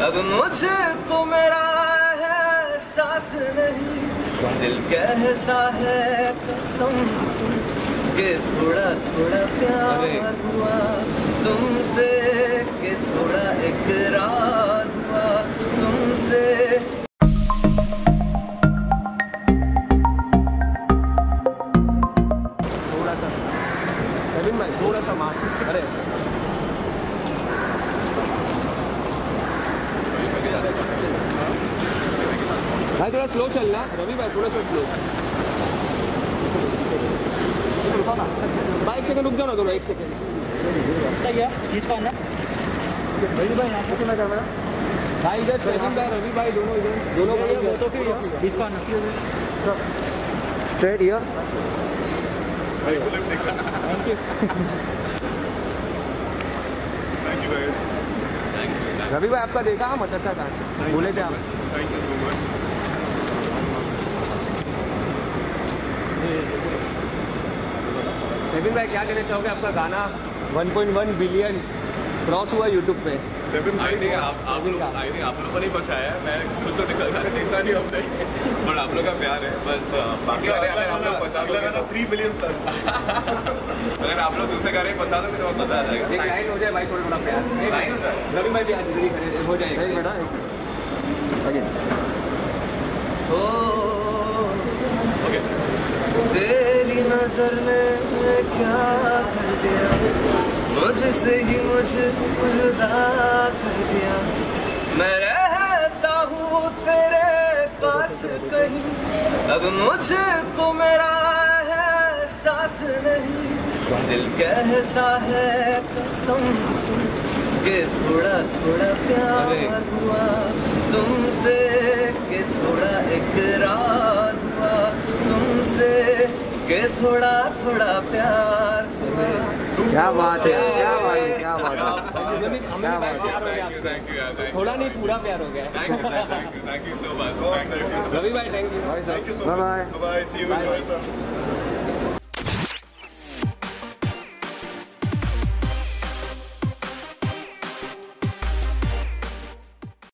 अब मुझको मेरा है सांस नहीं, दिल कहता है कसम से कि थोड़ा थोड़ा प्यार हुआ तुमसे, कि थोड़ा इकरार हुआ तुमसे। थोड़ा सा सलीम भाई, थोड़ा सा मास्क। अरे भाई थोड़ा स्लो चलना, रवि भाई थोड़ा सा स्लो। भाई 1 सेकंड रुक जाओ ना, थोड़ा 1 सेकंड। क्या किसको आना रवि भाई, यहाँ पे कैमरा भाई इधर सलीम भाई, रवि भाई दोनों इधर, दोनों भाई वो तो फिर किसको आना straight here. Thank you. Ravi भाई आपका देखा हम अच्छा था, बोले थे आप। Thank you so much. सेविन भाई क्या कहना चाहोगे, आपका गाना 1.1 बिलियन क्रॉस हुआ यूट्यूब पे। आई थिंक आप लोगों ने बचाया है, मैं खुद तो देखा नहीं हमने, और आप लोग का प्यार है बस। बाकी गाने अगर आप लोग पहुंचा दो 3 बिलियन प्लस। अगर आप लोग दूसरे गाने पहुंचा दो तो बहुत मजा आ जाएगा। एक लाइन हो जाए भाई, थोड़ा थोड़ा प्यार लाइन हो जाए। रवि भाई भी आज जल्दी करे हो जाएगा बेटा। ओके। तेरी नजर ने क्या कर दिया, मुझसे ही मुझे जुदा कर दिया। मैं रहता हूँ तेरे पास कहीं, अब मुझको मेरा है सांस नहीं, दिल कहता है कसम से कि थोड़ा थोड़ा प्यार हुआ तुमसे, कि थोड़ा इकरार हुआ तुमसे, कि थोड़ा थोड़ा प्यार हुआ। क्या बात है, क्या बात है, क्या बात है। थोड़ा नहीं पूरा प्यार हो गया। Thank you so much. Ravi भाई thank you. Bye bye. Bye, see you.